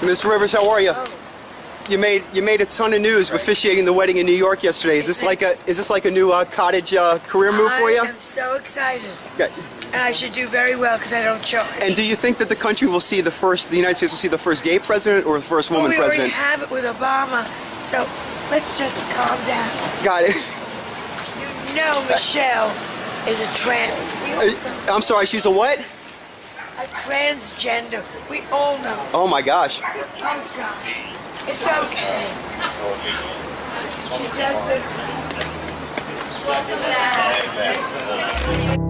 Miss Rivers, how are you? Oh. You made a ton of news officiating the wedding in New York yesterday. Is this like a new cottage career move for you? I am so excited. Okay. And I should do very well because I don't charge. And do you think that the country will see the United States will see the first gay president or the first woman we president? already have it with Obama, so let's just calm down. Got it. You know Michelle is a I'm sorry, she's a what? a transgender. We all know. Oh my gosh. Oh gosh. It's okay. She does the...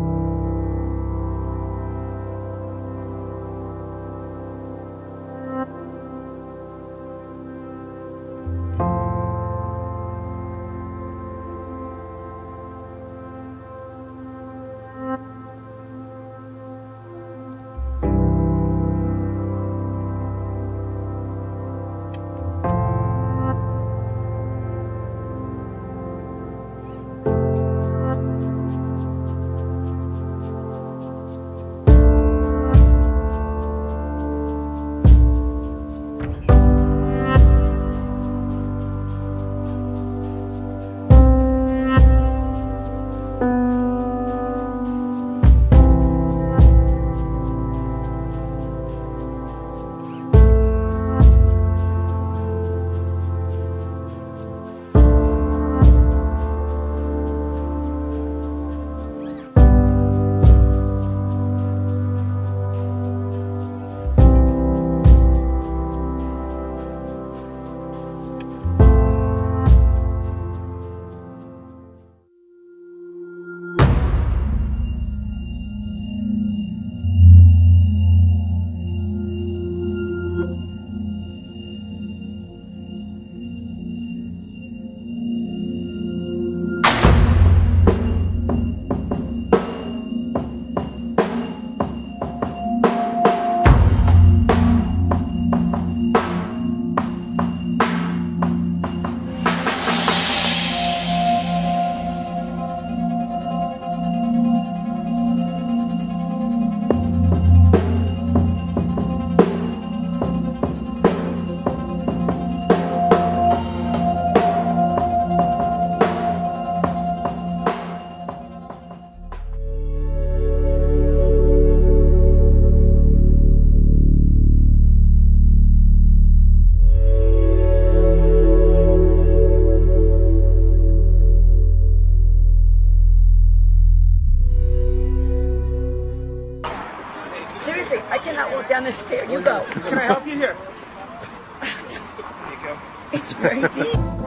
Seriously, I cannot walk down this stair. You go. Can I help you here? It's very deep.